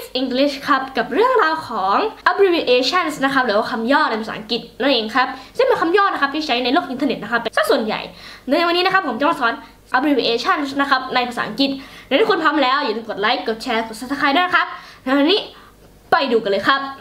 English ครับกับเรื่องราวของ abbreviations นะครับหรือว่าคำย่อในภาษาอังกฤษนั่นเองครับซึ่งเป็นคำย่อนะครับที่ใช้ในโลกอินเทอร์เน็ตนะครับเป็นส่วนใหญ่ในวันนี้นะครับผมจะมาสอน abbreviations นะครับในภาษาอังกฤษและถ้าคุณพร้อมแล้วอย่าลืมกดไลค์กดแชร์กด Subscribe ด้วยนะครับในวันนี้ไปดูกันเลยครับ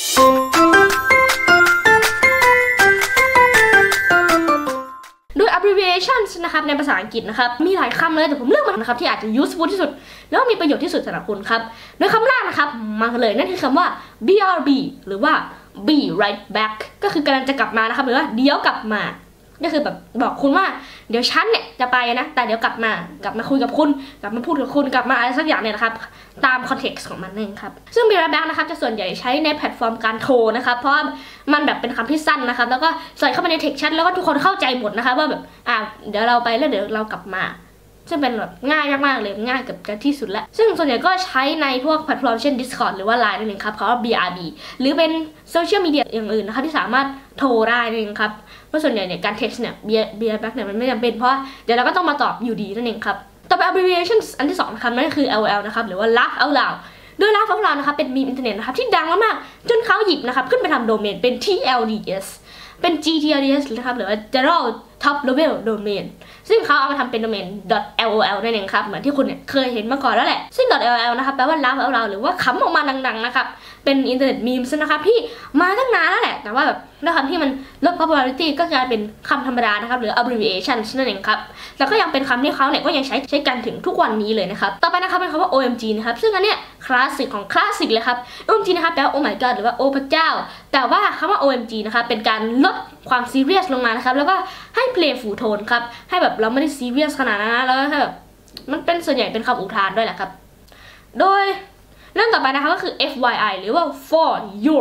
abbreviations นะครับในภาษาอังกฤษนะครับมีหลายคำเลยแต่ผมเลือกมานะครับที่อาจจะ useful ที่สุดแล้วมีประโยชน์ที่สุดสำหรับคุณครับโดยคำแรกนะครับมาเลยนั่นคือคำว่า BRB หรือว่า be right back ก็คือกำลังจะกลับมานะครับหรือว่าเดี๋ยวกลับมาก็คือแบบบอกคุณว่าเดี๋ยวฉันเนี่ยจะไปนะแต่เดี๋ยวกลับมาคุยกับคุณกลับมาพูดกับคุณกลับมาอะไรสักอย่างเนี่ยนะครับตามคอนเท็กซ์ของมันเองครับซึ่ง be right back นะครับจะส่วนใหญ่ใช้ในแพลตฟอร์มการโทรนะครับเพราะมันแบบเป็นคำที่สั้นนะครับแล้วก็ใส่เข้าไปในเท็กซ์แชทแล้วก็ทุกคนเข้าใจหมดนะครับว่าแบบเดี๋ยวเราไปแล้วเดี๋ยวเรากลับมาซึ่งเป็นแบบง่ายมากๆเลยง่ายกับที่สุดแล้วซึ่งส่วนใหญ่ก็ใช้ในพวกแพลตฟอร์มเช่น Discord หรือว่า Line นั่นเองครับเขาว่า BRB หรือเป็นโซเชียลมีเดียอย่างอื่นนะคะที่สามารถโทรได้นั่นเองครับเพราะส่วนใหญ่เนี่ยการ text เนี่ย BRB เนี่ยมันไม่จำเป็นเพราะเดี๋ยวเราก็ต้องมาตอบอยู่ดีนั่นเองครับต่อไป abbreviation อันที่2นะครับนั่นก็คือ LOL นะครับหรือว่า laugh out loud โดย laugh out loud นะครับเป็นมีมอินเทอร์เน็ตนะครับที่ดังมากๆจนเขาหยิบนะครับขึ้นไปทำโดเมนเป็น TLDS เป็น GTLDS นะครับหรือว่า General Top Level Domain ซึ่งเขาเอามาทำเป็นโดเมน .lol นั่นเองครับเหมือนที่คุณเนี่ยเคยเห็นมาก่อนแล้วแหละซึ่ง .lol นะครับแปลว่า laugh out loud หรือว่าขำออกมาดังๆนะครับเป็นอินเทอร์เน็ตมีมส์นะครับที่มาตั้งนานแล้วแหละแต่ว่าแบบด้วยคำที่มันลด popularity ก็กลายเป็นคำธรรมดานะครับหรือ abbreviation นั่นเองครับแล้วก็ยังเป็นคำที่เขาเนี่ยก็ยังใช้กันถึงทุกวันนี้เลยนะครับต่อไปนะครับเป็นคำว่า OMG นะครับซึ่งอันเนี้ยคลาสสิกของคลาสสิกเลยครับ OMG นะครับแปลว่า Oh my god หรือว่าโอ้พระเจ้าแต่ว่าคำว่า OMG นะคะเป็นการลดความซีเรียสลงมานะครับแล้วก็ให้ playful tone ครับให้แบบเราไม่ได้ซีเรียสขนาดนั้นนะแล้วก็แบบมันเป็นส่วนใหญ่เป็นคำอุทานด้วยแหละครับโดยเรื่องต่อไปนะคะก็คือ FYI หรือว่า for your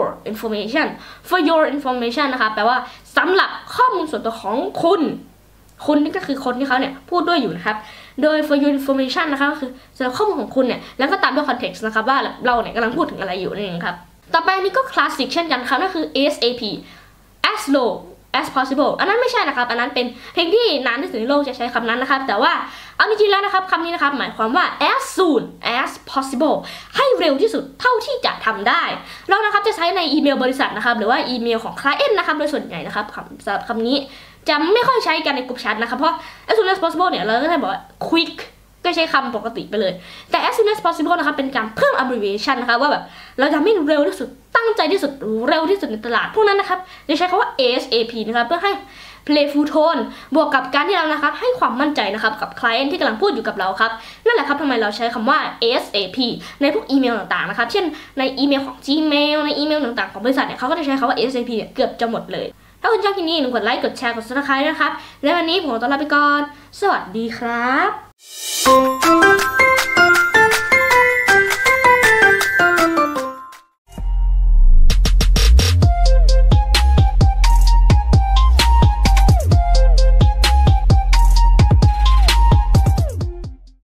information นะคะแปลว่าสำหรับข้อมูลส่วนตัวของคุณนี่ก็คือคนที่เขาเนี่ยพูดด้วยอยู่นะครับโดย for your information นะคะก็คือสำหรับข้อมูลของคุณเนี่ยแล้วก็ตามด้วย context นะครับว่าเราเนี่ยกำลังพูดถึงอะไรอยู่นั่นเองครับต่อไปนี้ก็คลาสสิกเช่นกันครับนั่นคือ ASAP as low as possible อันนั้นไม่ใช่นะครับอันนั้นเป็นเพลงที่นานที่สุดในโลกจะใช้คำนั้นนะครับแต่ว่าเอาจริงๆแล้วนะครับคำนี้นะครับหมายความว่า as soon as possible ให้เร็วที่สุดเท่าที่จะทำได้เรานะครับจะใช้ในอีเมลบริษัทนะครับหรือว่าอีเมลของ client นะครับโดยส่วนใหญ่นะครับสำหรับคำนี้จะไม่ค่อยใช้กันในกลุ่มแชทนะครับเพราะ as soon as possible เนี่ยเราก็จะบอกว่า quick ก็ใช้คำปกติไปเลยแต่ as soon as possible นะครับเป็นการเพิ่ม abbreviation นะครับว่าแบบเราจะไม่เร็วที่สุดตั้งใจที่สุดเร็วที่สุดในตลาดพวกนั้นนะครับจะใช้คำว่า ASAP นะครับเพื่อให้ playful tone บวกกับการที่เรานะครับให้ความมั่นใจนะครับกับ client ที่กำลังพูดอยู่กับเราครับนั่นแหละครับทำไมเราใช้คำว่า ASAP ในพวกอีเมลต่างๆนะครับเช่นในอีเมลของ Gmail ในอีเมลต่างๆของบริษัทเนี่ยเขาก็จะใช้คำว่า ASAP เกือบจะหมดเลยถ้าคุณชอบคลิปนี้อย่าลืมกดไลค์กดแชร์กด Subscribe นะครับและวันนี้ผมขอตัวลาไปก่อนสวัสดีครับ